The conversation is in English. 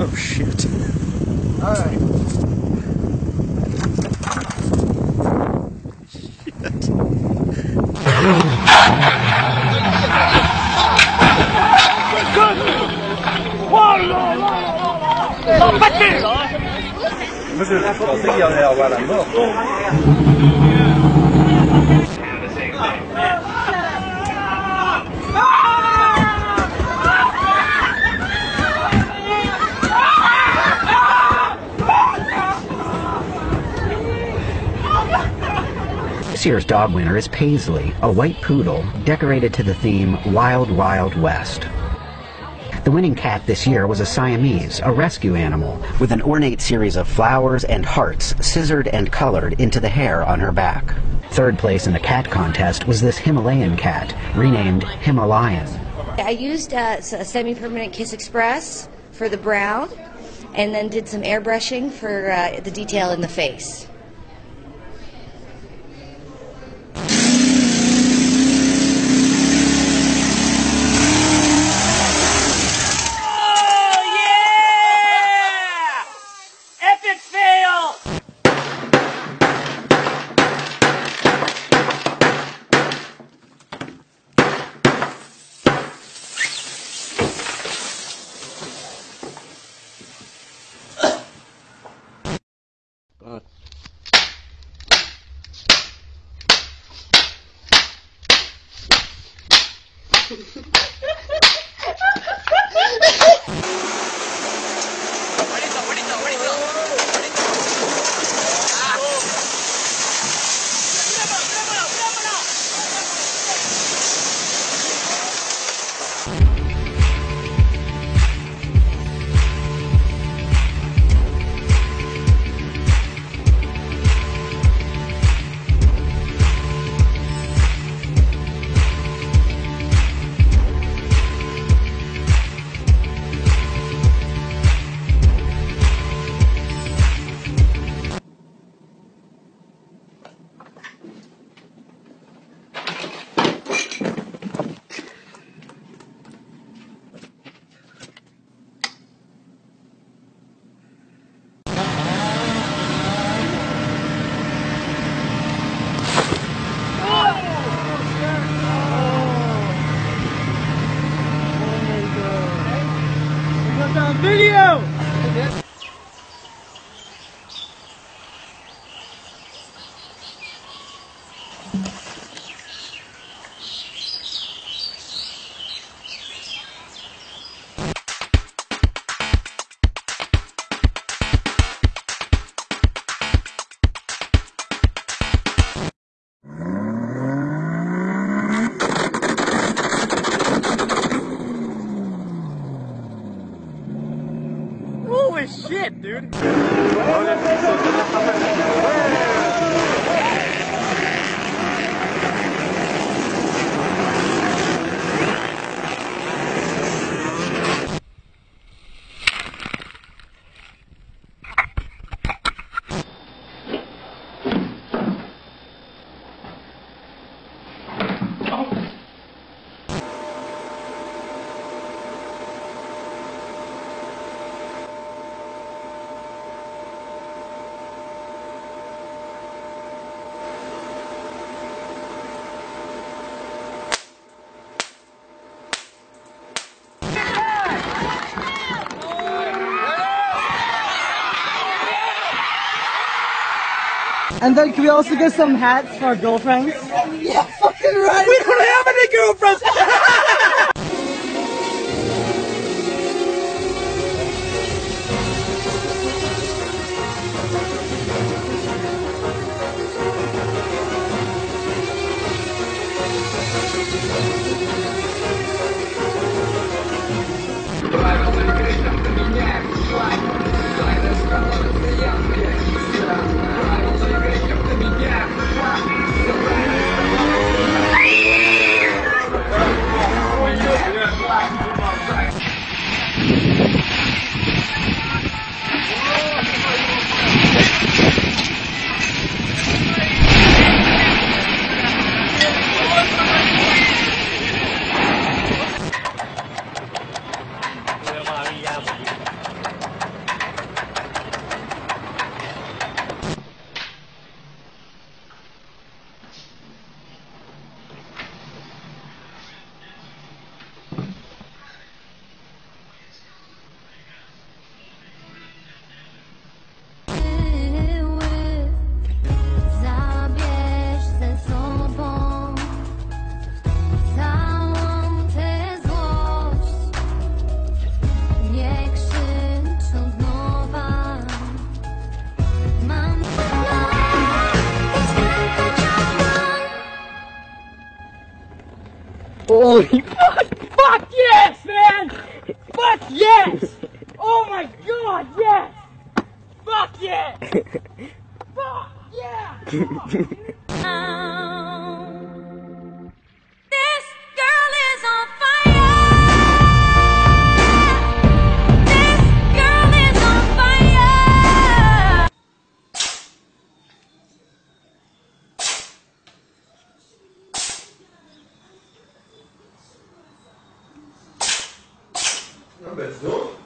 Oh shit. Alright. This year's dog winner is Paisley, a white poodle decorated to the theme Wild Wild West. The winning cat this year was a Siamese, a rescue animal, with an ornate series of flowers and hearts scissored and colored into the hair on her back. Third place in the cat contest was this Himalayan cat, renamed Himalayan. I used a semi-permanent Kiss Express for the brown, and then did some airbrushing for the detail in the face. Video! Holy shit, dude! And then can we also get some hats for our girlfriends? Yeah, fucking right! We don't have any girlfriends! Holy fuck! Fuck yes, man! Fuck yes! Oh my god, yes! Fuck yes! Fuck yeah! This girl is on fire. This girl is on fire. No bez dół.